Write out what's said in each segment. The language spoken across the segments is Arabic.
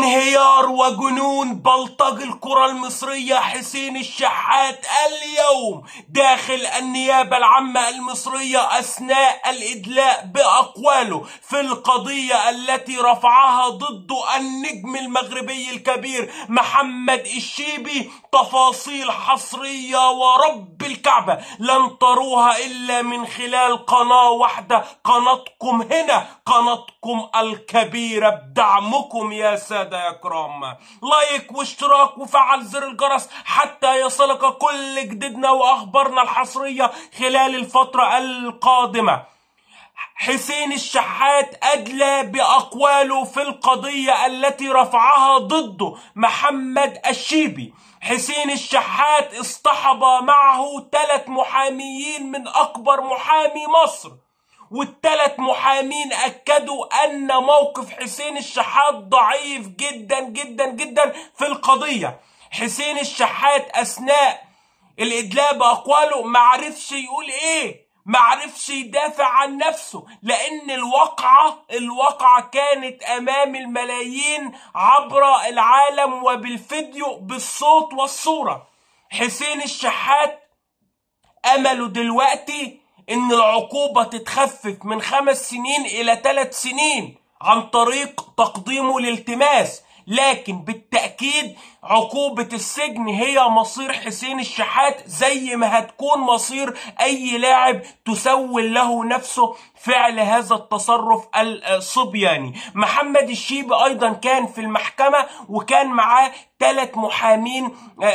انهيار وجنون بلطجي الكرة المصرية حسين الشحات اليوم داخل النيابة العامة المصرية أثناء الإدلاء بأقواله في القضية التي رفعها ضد النجم المغربي الكبير محمد الشيبي. تفاصيل حصرية ورب الكعبة لن تروها إلا من خلال قناة واحدة، قناتكم هنا، قناتكم الكبيرة بدعمكم يا سادة يا كرام. لايك واشتراك وفعل زر الجرس حتى يصلك كل جديدنا وأخبارنا الحصرية خلال الفترة القادمة. حسين الشحات أدلى بأقواله في القضية التي رفعها ضده محمد الشيبي. حسين الشحات اصطحب معه 3 محاميين من أكبر محامي مصر، والثلاث محامين أكدوا أن موقف حسين الشحات ضعيف جدا جدا جدا في القضية. حسين الشحات أثناء الإدلاء بأقواله معرفش يقول إيه، معرفش يدافع عن نفسه، لأن الواقعة كانت أمام الملايين عبر العالم وبالفيديو بالصوت والصورة. حسين الشحات أمله دلوقتي إن العقوبة تتخفف من 5 سنين إلى 3 سنين عن طريق تقديمه الالتماس، لكن بالتأكيد عقوبة السجن هي مصير حسين الشحات زي ما هتكون مصير أي لاعب تسول له نفسه فعل هذا التصرف الصبياني. محمد الشيبي أيضا كان في المحكمة وكان معاه 3 محامين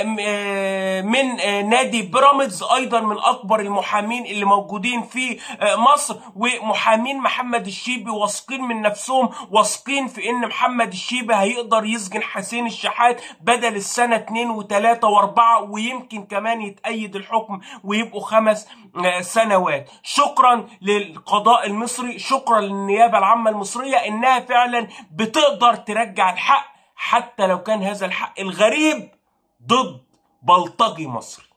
من نادي بيراميدز، أيضا من أكبر المحامين اللي موجودين في مصر. ومحامين محمد الشيبي واثقين من نفسهم، واثقين في إن محمد الشيبي هيقدر يسجن حسين الشحات بدل السنة 2 و3 و4، ويمكن كمان يتأيد الحكم ويبقوا 5 سنوات. شكرا للقضاء المصري، شكرا للنيابة العامة المصرية إنها فعلا بتقدر ترجع الحق، حتى لو كان هذا الحق الغريب ضد بلطجي مصري.